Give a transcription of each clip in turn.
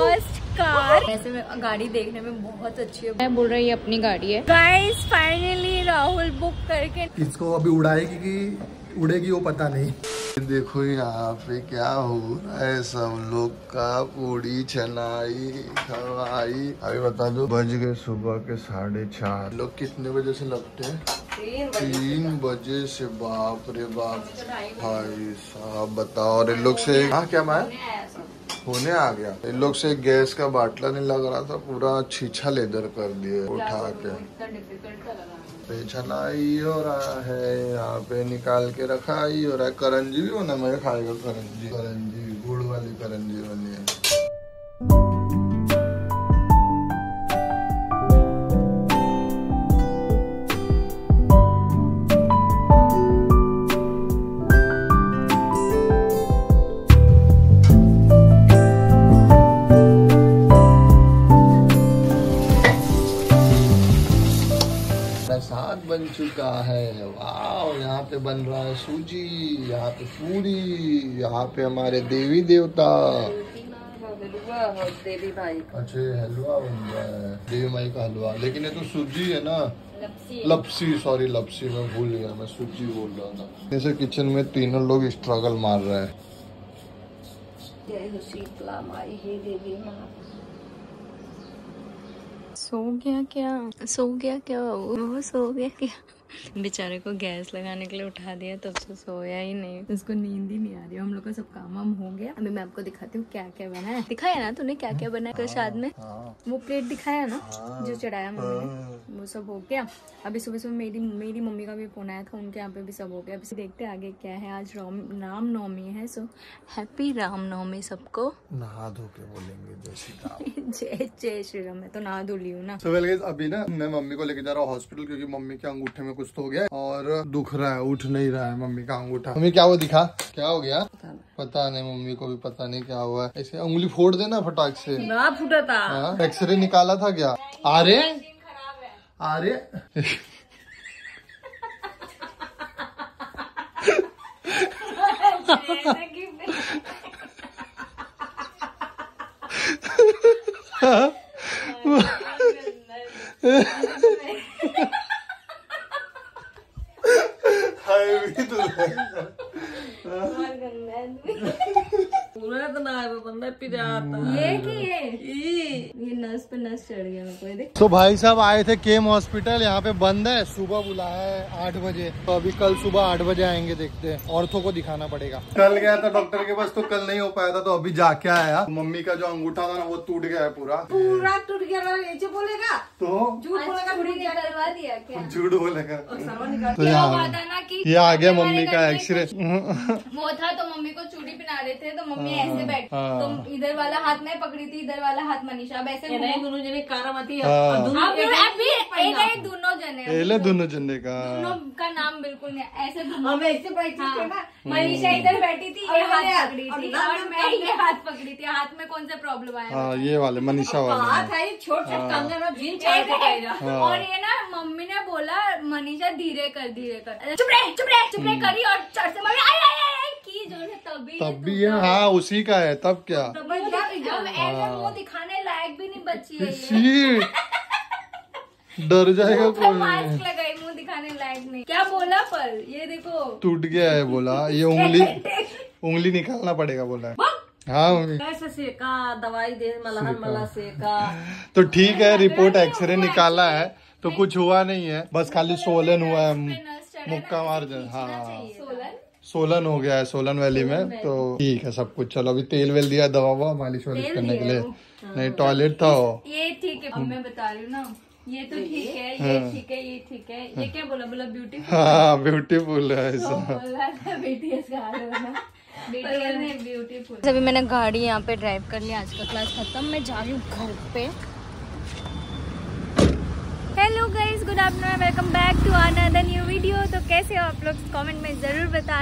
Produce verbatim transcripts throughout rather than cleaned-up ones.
First car. ऐसे में गाड़ी देखने में बहुत अच्छी है। मैं बोल रही है अपनी गाड़ी है। गाइस फाइनली राहुल बुक करके इसको अभी उड़ाएगी कि उड़ेगी वो पता नहीं। देखो यहाँ पे क्या हो रहा है सब लोग का, पूरी चनाई खवाई। अभी बता दो बज गए सुबह के साढ़े चार। लोग कितने बजे से लगते हैं? तीन बजे से। बाप रे बाप भाई साहब बताओ। और इन लोग से हाँ क्या मैं होने आ गया। इन लोग से गैस का बाटला नहीं लग रहा था, पूरा छीछा लेदर कर दिए उठा के। चनाई हो रहा है यहाँ पे, निकाल के रखा ही हो रहा है। करंजी भी होना, मैं खाएगा करंजी। करंजी गुड़ वाली करंजी बनी है। प्रसाद बन चुका है। वाह, यहाँ पे बन रहा है सूजी, यहाँ पे पूरी, यहाँ पे हमारे देवी देवता देवी भाई। अच्छा हलवा बन रहा है, देवी माई का हलवा। लेकिन ये तो सूजी है ना, लपसी। सॉरी लपसी, मैं भूल गया, मैं सूजी बोल रहा था। जैसे किचन में तीनों लोग स्ट्रगल मार रहे हैं। जय हो शीतला माई, हे देवी माँ। सो गया क्या? सो गया क्या? वो सो गया क्या? बेचारे को गैस लगाने के लिए उठा दिया, तब से सोया ही नहीं। उसको नींद ही नहीं आ रही। हम लोग का सब काम वाम हो गया। अभी मैं आपको दिखाती हूँ क्या क्या बना है। दिखाया ना तूने क्या क्या बना है प्रसाद में? वो प्लेट दिखाया ना जो चढ़ाया मम्मी ने, वो सब हो गया। अभी सुबह सुबह मेरी मेरी मम्मी का भी फोन आया था, उनके यहाँ पे भी सब हो गया। अभी देखते आगे क्या है। आज राम नवमी है, सो हैप्पी राम नवमी सबको। नहा धो के बोलेंगे जय श्री राम। जय जय श्री राम। मैं तो नहा धो ली हूँ ना। तो वेल गाइस, अभी ना मैं मम्मी को लेके जा रहा हूँ हॉस्पिटल, क्योंकि मम्मी के अंगूठे में कुछ तो हो गया और दुख रहा है, उठ नहीं रहा है मम्मी का अंगूठा। मम्मी क्या वो दिखा, क्या हो गया? पता नहीं, मम्मी को भी पता नहीं क्या हुआ है। ऐसे उंगली फोड़ देना फटाक से। ना फूटा था। एक्सरे निकाला था क्या? अरे अरे पूरा तो ना बंदा पी जाता। ये की है? ये नस पे नस चढ़ गया मेरे को, ये देख। तो भाई साहब आए थे केम हॉस्पिटल, यहाँ पे बंद है। सुबह बुलाया है आठ बजे, तो अभी कल सुबह आठ बजे आएंगे। देखते हैं, ऑर्थो को दिखाना पड़ेगा। कल गया था डॉक्टर के पास, तो कल नहीं हो पाया था, तो अभी जाके आया। मम्मी का जो अंगूठा था ना वो टूट गया है पूरा। पूरा टूट गया ऐसे बोलेगा तो झूठ बोलेगा। निकलवा दिया क्या? झूठ बोलेगा। तो क्या हुआ था ना कि ये आ गया मम्मी का एक्सरे। वो था तो मम्मी को चूड़ी पहना रहे थे, तो मम्मी ऐसे बैठ, तो इधर वाला हाथ में पकड़ी थी, इधर वाला हाथ मनीषा। अब ऐसे दोनों जने कारामती दोनों जने एले दोनों जने का दोनों का नाम बिल्कुल नहीं ऐसे। हम ऐसे बैठे थे ना, मनीषा इधर बैठी थी, ये हाथ पकड़ी थी, और मैं ये हाथ पकड़ी थी। हाथ में कौन सा प्रॉब्लम आया? हाँ ये वाले मनीषा वाले। छोटे कंगन और जीन और ये ना मम्मी ने बोला मनीषा धीरे कर धीरे कर, चुप रहे चुप रहे चुप रहे करी, और चढ़ से मम्मी आई आई आई की जो है तभी तब भी है। हाँ उसी का है। तब क्या ऐसे मुँह दिखाने लायक भी नहीं बची है। डर जाएगा कोई। मास्क लगाई, मुंह दिखाने लायक नहीं। क्या बोला? पर ये देखो टूट गया है बोला। ये उंगली उंगली निकालना पड़ेगा बोला है। हाँ मम्मी कैसे सेका दवाई दे, मलहम मला सेका। तो ठीक है, रिपोर्ट एक्सरे निकाला है तो कुछ हुआ नहीं है, बस खाली सोलन हुआ है, मुक्का मार जाए। हाँ सोलन हो गया है सोलन वैली में, तो ठीक है सब कुछ। चलो अभी तेल वेल दिया, दवा ववा मालिश वालिश करने के लिए। नहीं टॉयलेट था वो। ये ठीक है, अब मैं बता रही हूँ ना, ये तो ठीक है, ये ठीक है, ये ठीक है। ये क्या बोला? बोला ब्यूटीफुल। हाँ ब्यूटीफुल है ऐसा। ब्यूटीफुल। अभी मैंने गाड़ी यहाँ पे ड्राइव कर लिया, आज का क्लास खत्म। मैं जा रही हूँ घर पे। Hello guys, good afternoon, welcome back to another new video. तो कैसे हो आप लोग? कमेंट में ज़रूर बताना।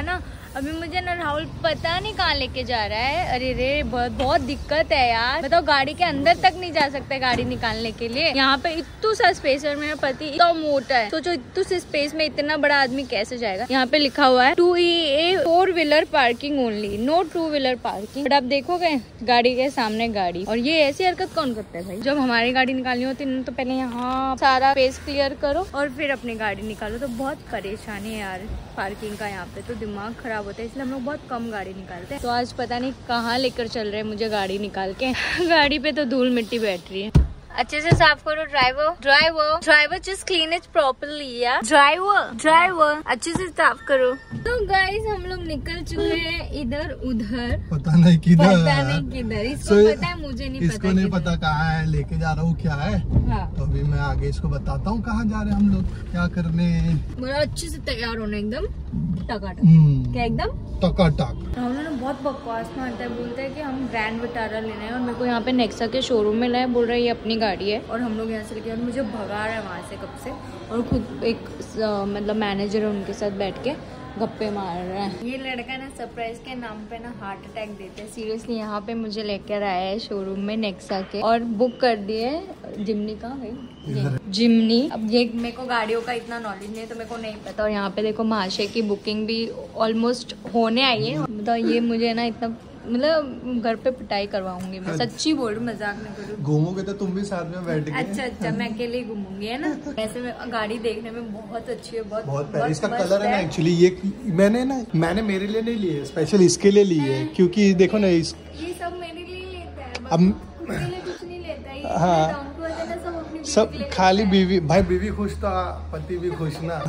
अभी मुझे ना राहुल पता नहीं कहाँ लेके जा रहा है। अरे रे बहुत बहुत दिक्कत है यार, बताओ गाड़ी के अंदर तक नहीं जा सकते गाड़ी निकालने के लिए। यहाँ पे इतना सा स्पेस है, मेरा पति इतना मोटा है, सोचो इतने से स्पेस में इतना बड़ा आदमी कैसे जाएगा। यहाँ पे लिखा हुआ है two E A four wheeler parking only, no two wheeler parking. But आप देखोगे गाड़ी के सामने गाड़ी, और ये ऐसी हरकत कौन करता है भाई। जब हमारी गाड़ी निकालनी होती है तो पहले यहाँ सारा स्पेस क्लियर करो और फिर अपनी गाड़ी निकालो, तो बहुत परेशानी है यार पार्किंग का यहाँ पे, तो दिमाग खराब होता है, इसलिए हम लोग बहुत कम गाड़ी निकालते हैं। तो आज पता नहीं कहाँ लेकर चल रहे हैं मुझे गाड़ी निकाल के। गाड़ी पे तो धूल मिट्टी बैठ रही है। अच्छे से साफ करो driver, driver driver just clean it properly यार, ड्राइवर ड्राइवर अच्छे से साफ करो। तो गाइस हम लोग निकल चुके हैं इधर उधर, पता नहीं किधर, पता नहीं किधर, इसको so, पता है मुझे नहीं इसको पता, इसको नहीं पता कहाँ है लेके जा रहा हूँ क्या है। हाँ। तो अभी मैं आगे इसको बताता हूँ कहाँ जा रहे हैं हम लोग क्या करने। बड़ा अच्छे से तैयार होना एकदम टकाटक, क्या एकदम टकाटक। हम लोग बहुत बकवास मारता है, बोलते हैं कि हम ग्रैंड विटारा लेना है और मेरे को यहाँ पे नेक्सा के शोरूम में लाए, बोल रहा है ये अपनी गाड़ी है और हम लोग यहाँ से लेके, और मुझे भगा रहा है वहाँ से कब से, और खुद एक मतलब मैनेजर है उनके साथ बैठ के गप्पे मार रहा है। ये लड़का ना सरप्राइज के नाम पे ना हार्ट अटैक देते हैं सीरियसली। यहाँ पे मुझे लेकर आया है शोरूम में नेक्सा के, और बुक कर दिए जिमनी का है जिमनी। अब ये मेरे को गाड़ियों का इतना नॉलेज नहीं है तो मेरे को नहीं पता, और यहाँ पे देखो महाशय की बुकिंग भी ऑलमोस्ट होने आई है। मतलब ये मुझे ना इतना मतलब घर पे पिटाई करवाऊंगी मैं, सच्ची बोल रही, मजाक नहीं कर रही। घूमोगे तो तुम भी साथ में बैठ के। अच्छा अच्छा मैं अकेले ही घूमूंगी है ना। वैसे में गाड़ी देखने में बहुत अच्छी है, बहुत बहुत प्यारी। इसका कलर है ना एक्चुअली, ये मैंने ना मैंने मेरे लिए नहीं लिए, स्पेशल इसके लिए ली है, क्योंकि देखो ना इस ये सब मेरे लिए लेता है, अब मेरे लिए कुछ नहीं लेता है। हाँ सब, सब खाली बीवी, भाई बीवी खुश तो पति भी खुश ना।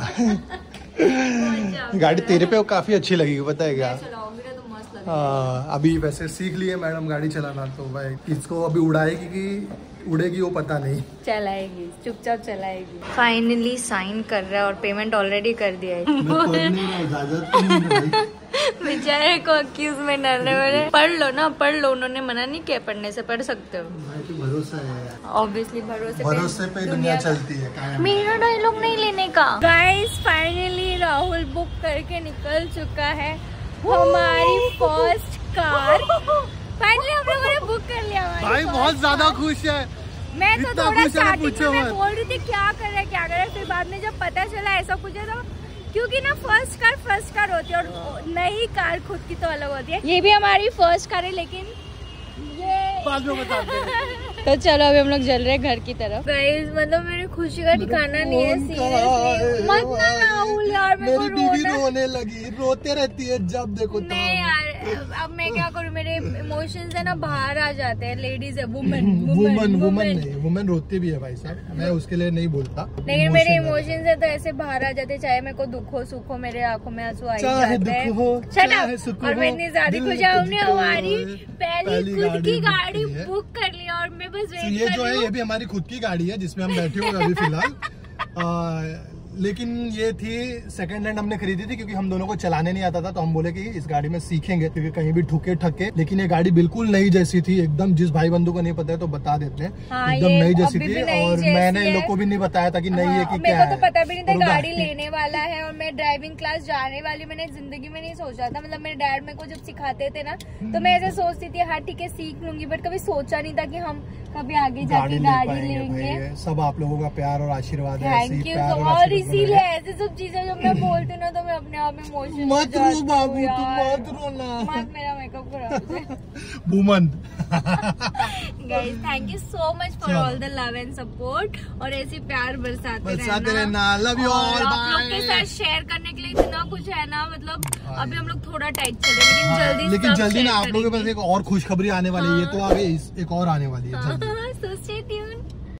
गाड़ी तेरे पे काफी अच्छी लगेगी, पता है क्या। हाँ अभी वैसे सीख लिए मैडम गाड़ी चलाना, तो भाई इसको अभी उड़ाएगी कि उड़ेगी वो पता नहीं, चलाएगी चुपचाप चलाएगी। फाइनली साइन कर रहा है और पेमेंट ऑलरेडी कर दिया है। बेचारे को अक्यूज में डर रहे, पढ़ लो ना पढ़ लो, उन्होंने मना नहीं किया पढ़ने से, पढ़ सकते हो। भरोसा है ऑब्वियसली, भरोसे भरोसे पे दुनिया चलती है। मेरा डायलॉग नहीं लेने का। गाइस फाइनली राहुल बुक करके निकल चुका है हमारी फर्स्ट कार। फाइनली हम लोगों ने बुक कर लिया। भाई बहुत ज्यादा खुश है। मैं तो थोड़ा स्टार्टिंग में बोल रही थी क्या कर रहा है क्या कर रहा है, फिर बाद में जब पता चला ऐसा कुछ है, तो क्योंकि ना फर्स्ट कार फर्स्ट कार होती है और नई कार खुद की तो अलग होती है। ये भी हमारी फर्स्ट कार है, लेकिन ये बाद में बताते हैं। तो चलो अभी हम लोग चल रहे हैं घर की तरफ। गाइस मतलब मेरी खुशी का ठिकाना नहीं है, सीरियसली मत ना राहुल यार, मेरी बीवी रोने लगी, रोते रहती है जब देखो। नहीं यार अब मैं क्या करूँ, मेरे इमोशंस है ना बाहर आ जाते हैं। लेडीज है, वुमेन वुमेन वुमेन नहीं, वुमेन रोती भी है भाई साहब, मैं उसके लिए नहीं बोलता, लेकिन मेरे इमोशंस है तो ऐसे बाहर आ जाते, चाहे मेरे को दुख हो सुख हो, मेरे आंखों में आंसू आ जाते हैं। और मैं इतनी ज्यादा खुश हूँ, हमने हमारी पहली खुद की गाड़ी बुक कर ली और मैं बस ये जो है ये भी हमारी खुद की गाड़ी है जिसमें हम बैठे हुए अभी फिलहाल। लेकिन ये थी सेकंड हैंड हमने खरीदी थी, क्योंकि हम दोनों को चलाने नहीं आता था, तो हम बोले कि इस गाड़ी में सीखेंगे, क्योंकि कहीं भी ठुके ठके। लेकिन ये गाड़ी बिल्कुल नई जैसी थी एकदम, जिस भाई बंधु को नहीं पता है तो बता देते हैं। हाँ, एकदम नई जैसी थी, और मैंने इन लोग को भी नहीं बताया था कि नई है कि क्या है। मेरे को तो पता भी नहीं था गाड़ी लेने वाला है, और मैं ड्राइविंग क्लास जाने वाली, मैंने जिंदगी में नहीं सोचा था। मतलब मेरे डैड मेरे को जब सिखाते थे ना, तो मैं ऐसे सोचती थी हाँ ठीक है सीख लूंगी, बट कभी सोचा नहीं था कि हम कभी आगे जाके गाड़ी लेंगे। सब आप लोगों का प्यार और आशीर्वाद है। Thank you. और इसीलिए ऐसे सब चीजें जब मैं बोलती हूँ ना तो मैं अपने आप में इमोशनल मत रो बाबू, तुम मत रोना, मत मेरा मेकअप करा। Woman guys thank you so much for all the love and support, और ऐसे प्यार बरसाते रहना। Love you all. आप लोग के साथ शेयर करने के लिए इतना कुछ है ना, मतलब अभी हम लोग थोड़ा टाइट चल रहे हैं, लेकिन जल्दी लेकिन जल्दी ना आप लोगों के पास एक और खुशखबरी आने वाली है। ये तो आगे एक और आने वाली है। सोच